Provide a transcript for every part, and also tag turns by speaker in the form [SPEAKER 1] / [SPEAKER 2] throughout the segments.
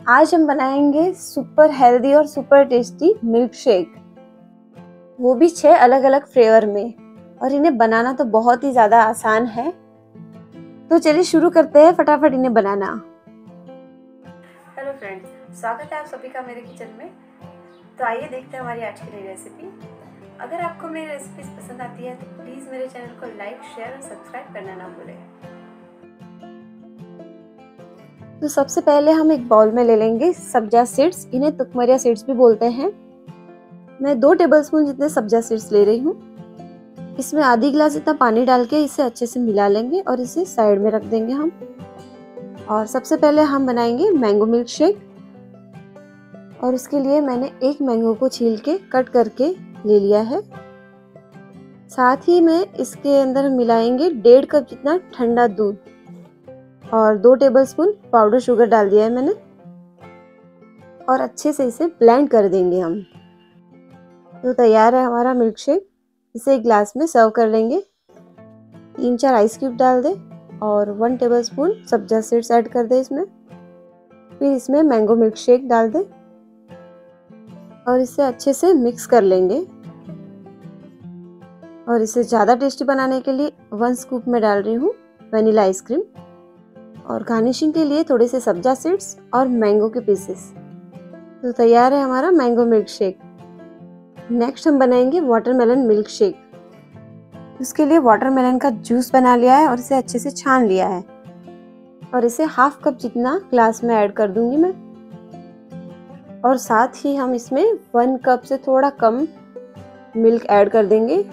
[SPEAKER 1] आज हम बनाएंगे सुपर हेल्दी और सुपर टेस्टी मिल्क शेक, वो भी 6 अलग अलग फ्लेवर में। और इन्हें बनाना तो बहुत ही ज्यादा आसान है। तो चलिए शुरू करते हैं फटाफट इन्हें बनाना।
[SPEAKER 2] हेलो फ्रेंड्स, स्वागत है आप सभी का मेरे किचन में। तो आइए देखते हैं हमारी आज की नई रेसिपी। अगर आपको मेरी रेसिपीज पसंद आती है तो प्लीज़ मेरे चैनल को लाइक, शेयर और सब्सक्राइब करना ना भूलें।
[SPEAKER 1] तो सबसे पहले हम एक बाउल में ले लेंगे सब्जा सीड्स, इन्हें तुकमरिया सीड्स भी बोलते हैं। मैं 2 टेबलस्पून जितने सब्जा सीड्स ले रही हूँ। इसमें आधी गिलास इतना पानी डाल के इसे अच्छे से मिला लेंगे और इसे साइड में रख देंगे हम। और सबसे पहले हम बनाएंगे मैंगो मिल्क शेक। और उसके लिए मैंने एक मैंगो को छील के कट करके ले लिया है। साथ ही में इसके अंदर मिलाएंगे 1.5 कप जितना ठंडा दूध और 2 टेबलस्पून पाउडर शुगर डाल दिया है मैंने। और अच्छे से इसे ब्लेंड कर देंगे हम। तो तैयार है हमारा मिल्क शेक। इसे एक ग्लास में सर्व कर लेंगे। 3-4 आइस क्यूब डाल दें और 1 टेबलस्पून सब्जा सीड्स ऐड कर दें इसमें। फिर इसमें मैंगो मिल्क शेक डाल दें और इसे अच्छे से मिक्स कर लेंगे। और इसे ज़्यादा टेस्टी बनाने के लिए 1 स्कूप में डाल रही हूँ वनीला आइसक्रीम और गार्निशिंग के लिए थोड़े से सब्जा सीड्स और मैंगो के पीसेस। तो तैयार है हमारा मैंगो मिल्क शेक। नेक्स्ट हम बनाएंगे वाटरमेलन मिल्क शेक। इसके लिए वाटरमेलन का जूस बना लिया है और इसे अच्छे से छान लिया है। और इसे 1/2 कप जितना ग्लास में ऐड कर दूंगी मैं। और साथ ही हम इसमें 1 कप से थोड़ा कम मिल्क ऐड कर देंगे।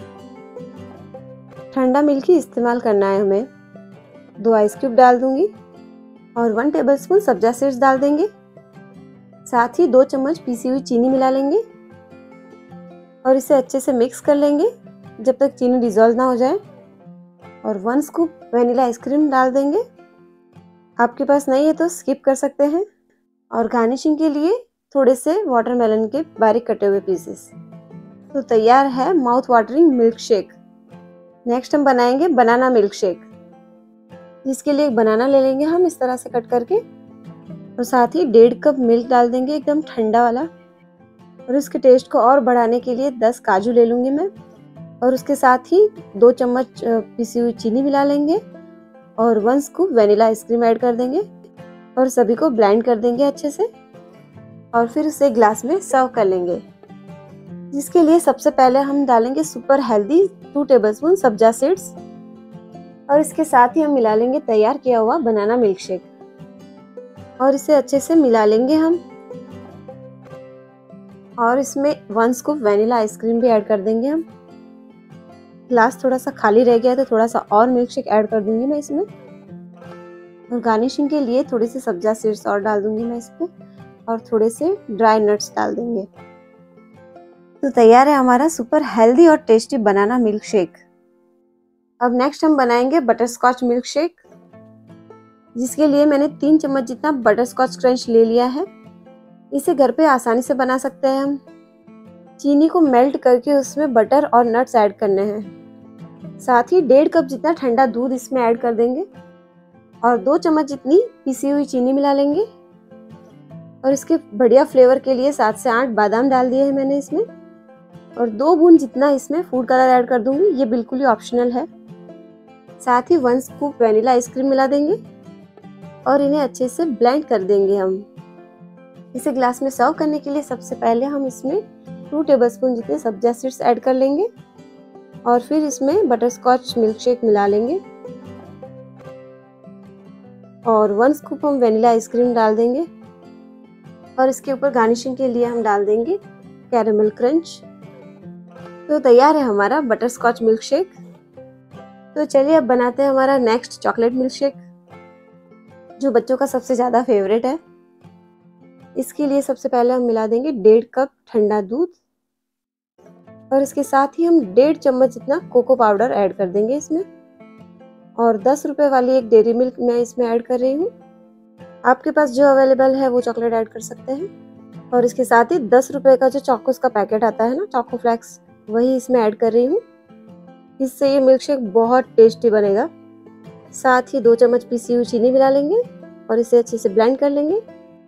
[SPEAKER 1] ठंडा मिल्क ही इस्तेमाल करना है हमें। 2 आइस क्यूब डाल दूंगी और 1 टेबलस्पून सब्जा सीड्स डाल देंगे। साथ ही 2 चम्मच पीसी हुई चीनी मिला लेंगे और इसे अच्छे से मिक्स कर लेंगे जब तक चीनी डिजोल्व ना हो जाए। और 1 स्कूप वनीला आइसक्रीम डाल देंगे। आपके पास नहीं है तो स्किप कर सकते हैं। और गार्निशिंग के लिए थोड़े से वाटरमेलन के बारीक कटे हुए पीसेस। तो तैयार है mouth watering milk shake. Next हम बनाएंगे बनाना मिल्क शेक, जिसके लिए एक बनाना ले लेंगे हम इस तरह से कट करके। और साथ ही 1.5 कप मिल्क डाल देंगे एकदम ठंडा वाला। और इसके टेस्ट को और बढ़ाने के लिए 10 काजू ले लूँगी मैं। और उसके साथ ही 2 चम्मच पिसी हुई चीनी मिला लेंगे और 1 स्कूप वनीला आइसक्रीम ऐड कर देंगे और सभी को ब्लेंड कर देंगे अच्छे से। और फिर उसे ग्लास में सर्व कर लेंगे, जिसके लिए सबसे पहले हम डालेंगे सुपर हेल्दी 2 टेबलस्पून सब्जा सीड्स। और इसके साथ ही हम मिला लेंगे तैयार किया हुआ बनाना मिल्क शेक और इसे अच्छे से मिला लेंगे हम। और इसमें 1 स्कूप वनीला आइसक्रीम भी ऐड कर देंगे हम। ग्लास थोड़ा सा खाली रह गया है तो थोड़ा सा और मिल्क शेक ऐड कर दूंगी मैं इसमें। और गार्निशिंग के लिए थोड़ी सी सब्जा सीड्स और डाल दूंगी मैं इसमें और थोड़े से ड्राई नट्स डाल देंगे। तो तैयार है हमारा सुपर हेल्दी और टेस्टी बनाना मिल्क शेक। अब नेक्स्ट हम बनाएंगे बटर स्कॉच मिल्क शेक, जिसके लिए मैंने 3 चम्मच जितना बटर स्कॉच क्रंच ले लिया है। इसे घर पे आसानी से बना सकते हैं हम। चीनी को मेल्ट करके उसमें बटर और नट्स ऐड करने हैं। साथ ही 1.5 कप जितना ठंडा दूध इसमें ऐड कर देंगे और 2 चम्मच जितनी पिसी हुई चीनी मिला लेंगे। और इसके बढ़िया फ्लेवर के लिए 7 से 8 बादाम डाल दिए हैं मैंने इसमें। और 2 बूंद जितना इसमें फूड कलर ऐड कर दूंगी, ये बिल्कुल ही ऑप्शनल है। साथ ही 1 स्कूप वनीला आइसक्रीम मिला देंगे और इन्हें अच्छे से ब्लेंड कर देंगे हम। इसे ग्लास में सर्व करने के लिए सबसे पहले हम इसमें 2 टेबलस्पून जितने सब्जा सीड्स ऐड कर लेंगे और फिर इसमें बटर स्कॉच मिल्क शेक मिला लेंगे और 1 स्कूप हम वनीला आइसक्रीम डाल देंगे। और इसके ऊपर गार्निशिंग के लिए हम डाल देंगे कैरेमल क्रंच। तो तैयार है हमारा बटर स्कॉच मिल्क शेक। तो चलिए अब बनाते हैं हमारा नेक्स्ट चॉकलेट मिल्क शेक, जो बच्चों का सबसे ज़्यादा फेवरेट है। इसके लिए सबसे पहले हम मिला देंगे 1.5 कप ठंडा दूध और इसके साथ ही हम 1.5 चम्मच जितना कोको पाउडर ऐड कर देंगे इसमें। और 10 रुपए वाली एक डेयरी मिल्क मैं इसमें ऐड कर रही हूँ। आपके पास जो अवेलेबल है वो चॉकलेट ऐड कर सकते हैं। और इसके साथ ही 10 रुपए का जो चॉकोस का पैकेट आता है ना, चॉको फ्लेक्स, वही इसमें ऐड कर रही हूँ। इससे ये मिल्क शेक बहुत टेस्टी बनेगा। साथ ही 2 चम्मच पिसी हुई चीनी मिला लेंगे और इसे अच्छे से ब्लेंड कर लेंगे।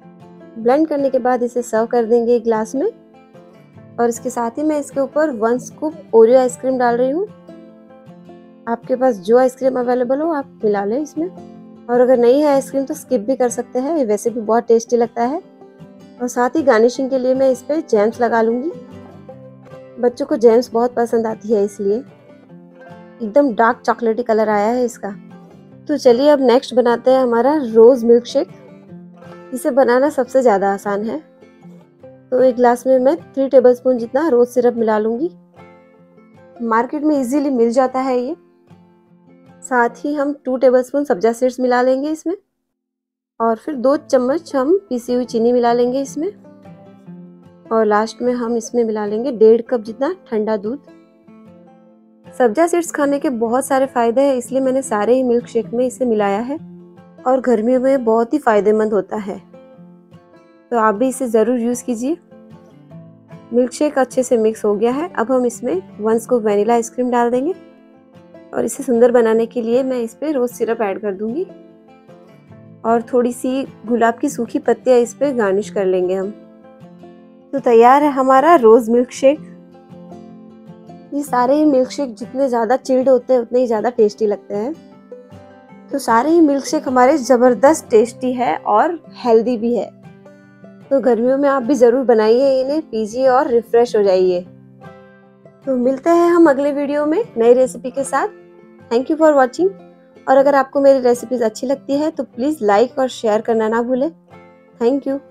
[SPEAKER 1] ब्लेंड करने के बाद इसे सर्व कर देंगे एक ग्लास में। और इसके साथ ही मैं इसके ऊपर 1 स्कूप ओरियो आइसक्रीम डाल रही हूँ। आपके पास जो आइसक्रीम अवेलेबल हो आप मिला लें इसमें, और अगर नहीं है आइसक्रीम तो स्किप भी कर सकते हैं, ये वैसे भी बहुत टेस्टी लगता है। और साथ ही गार्निशिंग के लिए मैं इस पर जैम्स लगा लूँगी। बच्चों को जैम्स बहुत पसंद आती है, इसलिए एकदम डार्क चॉकलेटी कलर आया है इसका। तो चलिए अब नेक्स्ट बनाते हैं हमारा रोज़ मिल्क शेक। इसे बनाना सबसे ज़्यादा आसान है। तो एक ग्लास में मैं 3 टेबलस्पून जितना रोज़ सिरप मिला लूँगी। मार्केट में इजीली मिल जाता है ये। साथ ही हम 2 टेबलस्पून सब्जा सीड्स मिला लेंगे इसमें, और फिर 2 चम्मच हम पीसी हुई चीनी मिला लेंगे इसमें, और लास्ट में हम इसमें मिला लेंगे 1.5 कप जितना ठंडा दूध। सब्जा सीड्स खाने के बहुत सारे फायदे हैं, इसलिए मैंने सारे ही मिल्क शेक में इसे मिलाया है, और गर्मियों में बहुत ही फायदेमंद होता है, तो आप भी इसे ज़रूर यूज़ कीजिए। मिल्क शेक अच्छे से मिक्स हो गया है। अब हम इसमें 1 स्कूप वनीला आइसक्रीम डाल देंगे, और इसे सुंदर बनाने के लिए मैं इस पर रोज़ सिरप ऐड कर दूंगी, और थोड़ी सी गुलाब की सूखी पत्तियां इस पर गार्निश कर लेंगे हम। तो तैयार है हमारा रोज़ मिल्क शेक। ये सारे ही मिल्क शेक जितने ज़्यादा चिल्ड होते हैं उतने ही ज़्यादा टेस्टी लगते हैं। तो सारे ही मिल्क शेक हमारे ज़बरदस्त टेस्टी है और हेल्दी भी है। तो गर्मियों में आप भी ज़रूर बनाइए, इन्हें पीजिए और रिफ्रेश हो जाइए। तो मिलते हैं हम अगले वीडियो में नई रेसिपी के साथ। Thank you for watching. और अगर आपको मेरी रेसिपीज अच्छी लगती है तो प्लीज़ लाइक और शेयर करना ना भूलें। Thank you.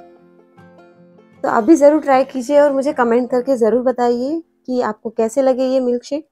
[SPEAKER 1] तो आप भी ज़रूर ट्राई कीजिए और मुझे कमेंट करके ज़रूर बताइए कि आपको कैसे लगे ये मिल्क शेक।